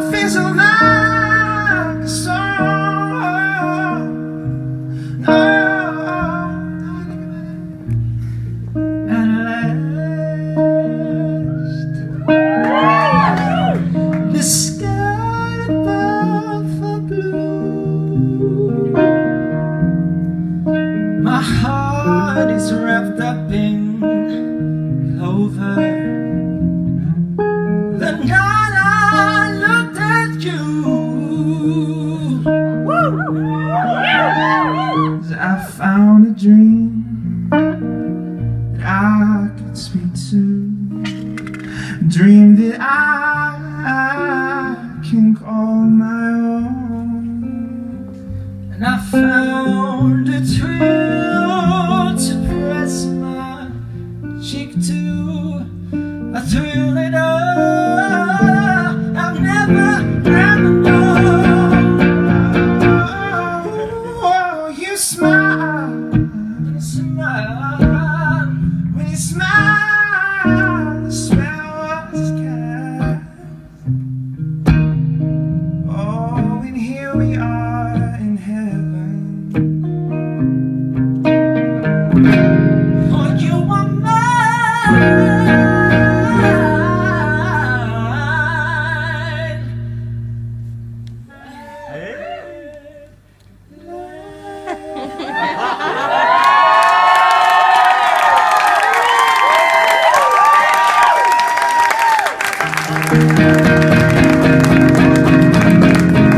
feels like a song. Oh, at last, the sky above the blue. My heart is wrapped up in clover. The night I looked at you, I found a dream that I could speak to, a dream that I can call my own. And I found a thrill to press my cheek to, a thrill that I've never known. Oh, you smile, when you smile, when you smile, the spell was cast. Oh, and here we are in heaven. Oh, you are mine. Thank you.